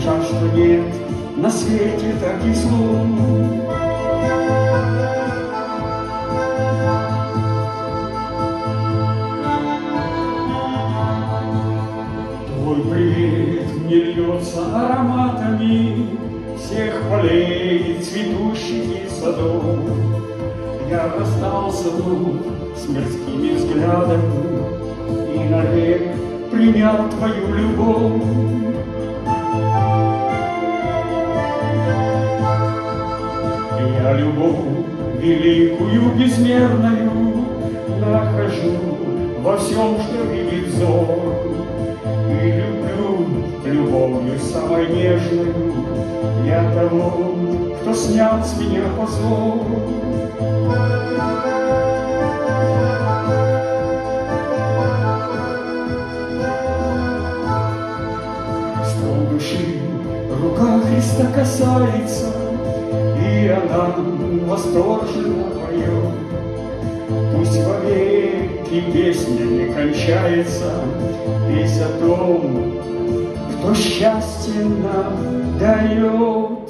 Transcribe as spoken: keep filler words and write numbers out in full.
Жаль, что нет на свете таких слов. Твой привет мне льется ароматами всех полей, цветущих и садов. Я расстался вновь с мирскими взглядами и навек принял твою любовь. Я любовь великую, безмерную нахожу во всем, что видит взор. И люблю любовью самой нежную я того, кто снял с меня позор. Стол души рука Христа касается, и она восторженно поет. Пусть вовеки песня не кончается, песнь о том, кто счастье нам дает.